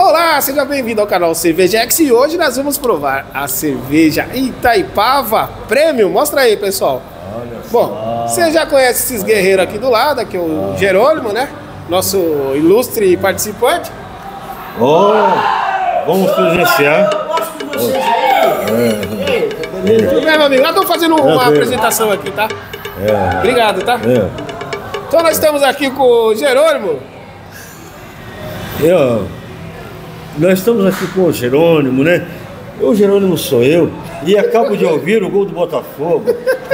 Olá, seja bem-vindo ao canal Cervejex e hoje nós vamos provar a cerveja Itaipava Premium. Mostra aí, pessoal. Olha só. Bom, você já conhece esses guerreiros aqui do lado, aqui o Jerônimo, né? Nosso ilustre participante. Oh, vamos presenciar. Tudo bem, meu amigo? Nós estamos fazendo uma apresentação aqui, tá? Obrigado, tá? Então nós estamos aqui com o Jerônimo. Nós estamos aqui com o Jerônimo, né? O Jerônimo sou eu e acabo de ouvir o gol do Botafogo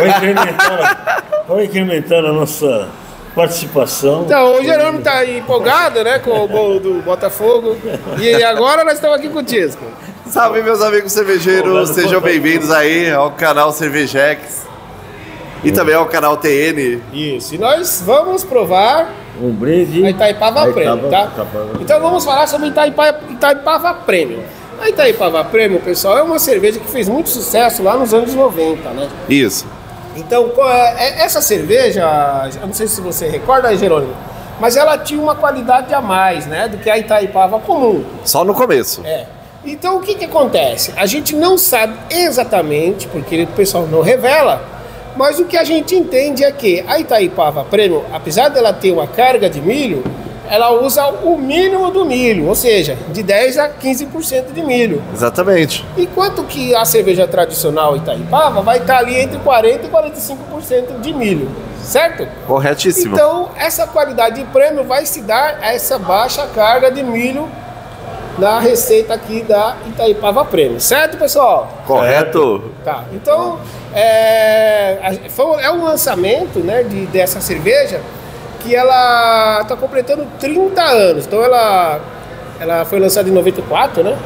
para incrementar a nossa participação. Então, o Jerônimo está empolgado, né, com o gol do Botafogo. E agora nós estamos aqui com o Tisco. Salve, meus amigos cervejeiros, sejam bem-vindos aí ao canal Cervejex e também ao canal TN. Isso, e nós vamos provar Um brinde a Itaipava Premium, tá? Então vamos falar sobre Itaipava Premium. A Itaipava Premium, pessoal, é uma cerveja que fez muito sucesso lá nos anos 90, né? Isso. Então, essa cerveja, eu não sei se você recorda aí, Jerônimo, mas ela tinha uma qualidade a mais, né, do que a Itaipava comum. Só no começo. Então, o que acontece? A gente não sabe exatamente, porque o pessoal não revela, mas o que a gente entende é que a Itaipava Premium, apesar dela ter uma carga de milho, ela usa o mínimo do milho, ou seja, de 10 a 15% de milho. Exatamente. Enquanto que a cerveja tradicional Itaipava vai estar ali entre 40% e 45% de milho, certo? Corretíssimo. Então, essa qualidade de prêmio vai se dar a essa baixa carga de milho na receita aqui da Itaipava Premium, certo, pessoal? Correto. Tá, então é um lançamento, né, dessa cerveja que ela está completando 30 anos. Então ela foi lançada em 94, né?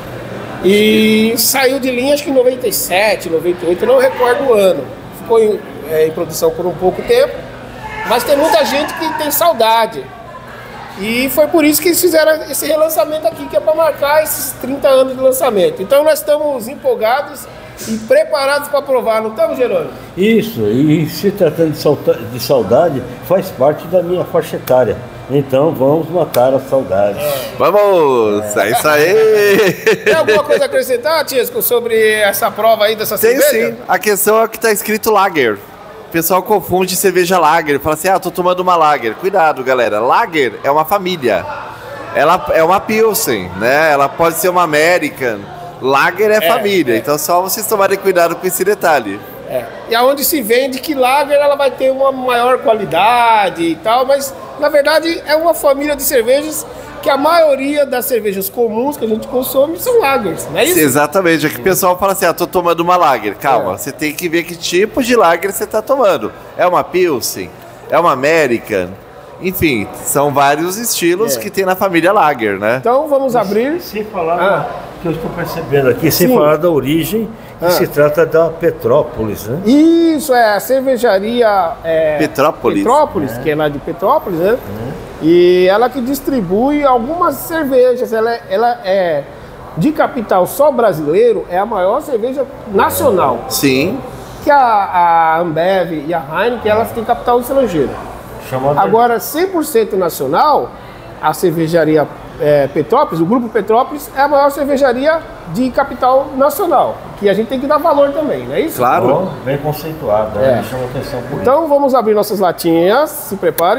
E saiu de linha acho que em 97, 98, eu não recordo o ano. Ficou em produção por um pouco tempo, mas tem muita gente que tem saudade. E foi por isso que eles fizeram esse relançamento aqui, que é para marcar esses 30 anos de lançamento. Então nós estamos empolgados e preparados para provar, não estamos, Jerônimo? Isso, e se tratando de saudade, faz parte da minha faixa etária. Então vamos matar a saudade. Vamos! É isso aí! Tem alguma coisa a acrescentar, Tisco, sobre essa prova aí dessa cerveja? Tem sim. A questão é que está escrito Lager. O pessoal confunde cerveja Lager. Fala assim, tô tomando uma Lager. Cuidado, galera. Lager é uma família. Ela é uma Pilsen, né? Ela pode ser uma American. Lager é família. Então só vocês tomarem cuidado com esse detalhe. E aonde se vende que Lager ela vai ter uma maior qualidade e tal, mas na verdade é uma família de cervejas que a maioria das cervejas comuns que a gente consome são Lagers, não é isso? Exatamente, é que o pessoal fala assim, tô tomando uma Lager. Calma, você tem que ver que tipo de Lager você tá tomando. É uma Pilsen? É uma American? Enfim, são vários estilos que tem na família Lager, né? Então vamos abrir. Sem falar que eu estou percebendo aqui, sem falar da origem, que se trata da Petrópolis, né? Isso, a cervejaria Petrópolis, que é lá de Petrópolis, né? E ela que distribui algumas cervejas, ela é de capital só brasileiro, é a maior cerveja nacional. Sim. Que a Ambev e a Heineken, elas têm capital estrangeiro. Agora, 100% nacional, a cervejaria Petrópolis, o Grupo Petrópolis, é a maior cervejaria de capital nacional, que a gente tem que dar valor também, não é isso? Claro. Bem conceituado, né? Chama atenção por isso. Então vamos abrir nossas latinhas, se prepare.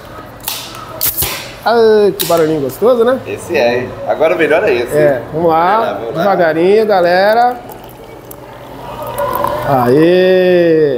Ai, que barulhinho gostoso, né? Esse agora o melhor é esse. Vamos lá, devagarinho, galera. Aê!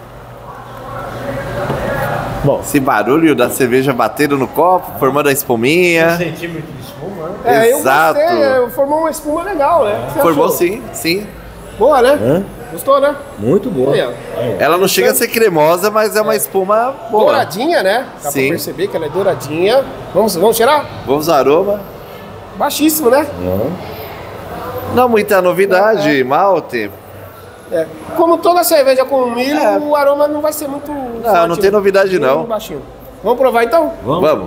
Bom, esse barulho da cerveja batendo no copo, formando a espuminha. 1 centímetro de espuma, né? Exato. Eu gostei, formou uma espuma legal, né? Formou sim. Boa, né? Gostou, né? Muito boa. Ela não chega a ser cremosa, mas é uma espuma boa. Douradinha, né? Dá pra perceber que ela é douradinha. Vamos cheirar? Vamos ao aroma. Baixíssimo, né? Não muita novidade, malte. Como toda cerveja com milho, o aroma não vai ser muito forte, não tem novidade não. Baixinho. Vamos provar então? Vamos.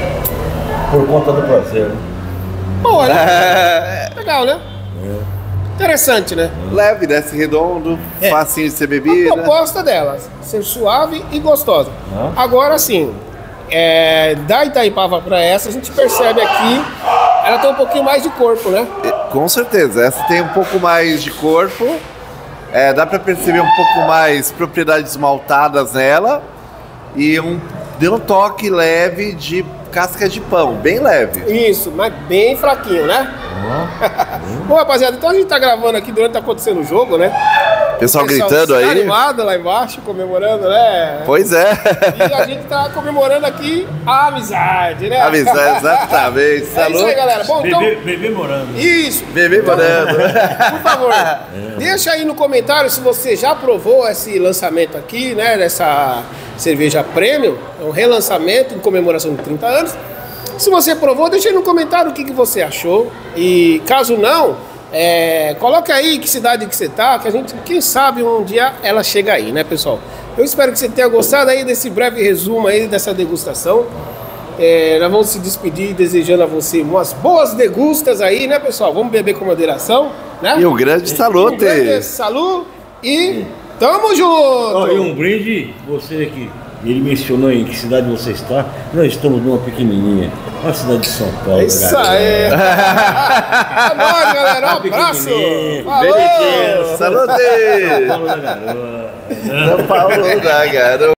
Por conta do prazer, né? Boa, né? Legal, né? Interessante, né? Leve, desce redondo, facinho de ser bebida. A proposta dela, ser suave e gostosa. Agora sim, da Itaipava para essa, a gente percebe aqui, ela tem um pouquinho mais de corpo, né? Com certeza, essa tem um pouco mais de corpo, dá pra perceber um pouco mais propriedades maltadas nela e deu um toque leve de casca de pão, bem leve. Isso, mas bem fraquinho, né? Bom, rapaziada, então a gente tá gravando aqui durante tá acontecendo o jogo, né? Pessoal gritando aí. Animado lá embaixo, comemorando, né? Pois é. E a gente tá comemorando aqui a amizade, né? Amizade, exatamente. É isso aí, galera. Bom, então... Bebê morando. Isso. Bebê morando. Por favor, deixa aí no comentário se você já provou esse lançamento aqui, né? Dessa cerveja premium. É um relançamento em comemoração de 30 anos. Se você provou, deixa aí no comentário o que você achou. E caso não, coloca aí que cidade que você tá, que a gente, quem sabe um dia ela chega aí, né, pessoal? Eu espero que você tenha gostado aí desse breve resumo aí dessa degustação. Nós vamos se despedir desejando a você umas boas degustas aí, né, pessoal? Vamos beber com moderação, né? E um grande salute. Um grande salu e tamo junto! E um brinde, você aqui. Ele mencionou em que cidade você está. Nós estamos numa pequenininha, uma cidade de São Paulo. É isso aí! É nóis, galera! Um abraço! Falou! Salute! São Paulo da Garoa. São Paulo da Garoa.